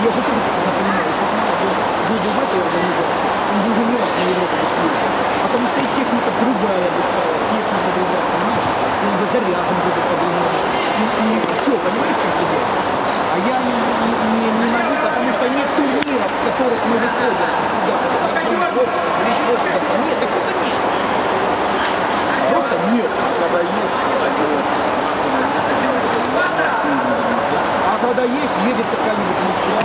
я же тоже прекрасно понимаю, что надо буду в этой организации, он должен не раз на Европу быстрее. Потому что и техника другая быстрая, техника другая, понимаешь? И он заряжен будет по-другому. И все, понимаешь, что все делать? А я не могу, потому что нет турниров, с которых мы выходим. Нет, так просто нет. Просто нет. Когда есть, А когда есть, едет какая-нибудь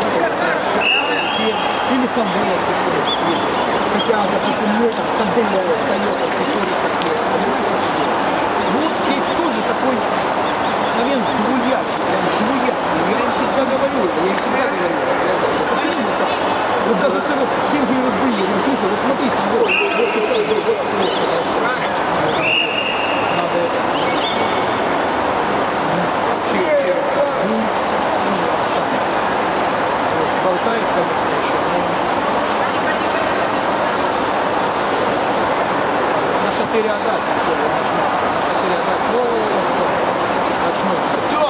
или Самбуров, хотя, допустим, мой там Канделя, Тойота, который так нет. Вот здесь тоже такой, наверное, двуякий. Я им всегда говорю это, я им всегда говорю. Почему так? Вот даже с того, всем же и разбили. Ну, слушай, вот смотри, вот сейчас надо это сделать. Болтает, конечно, еще. На 4 отдать, все, начну. На 4 отдать. Начну.